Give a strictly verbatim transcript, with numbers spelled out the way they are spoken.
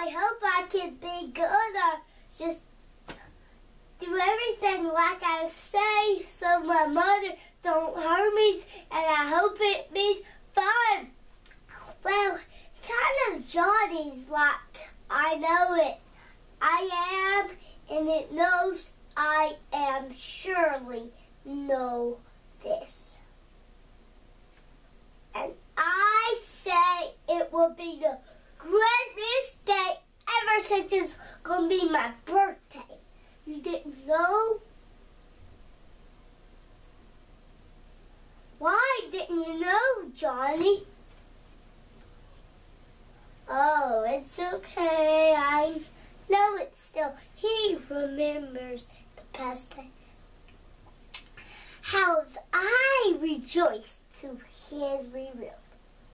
I hope I can be good or just do everything like I say so my mother don't hurt me, and I hope it means fun. Well, kind of Johnny's like I know it. I am, and it knows I am surely know this. And I say it will be the greatest day ever since it's going to be my birthday. You didn't know? Why didn't you know, Johnny? Oh, it's okay. I know it still. He remembers the past day. How I rejoice to his reveal.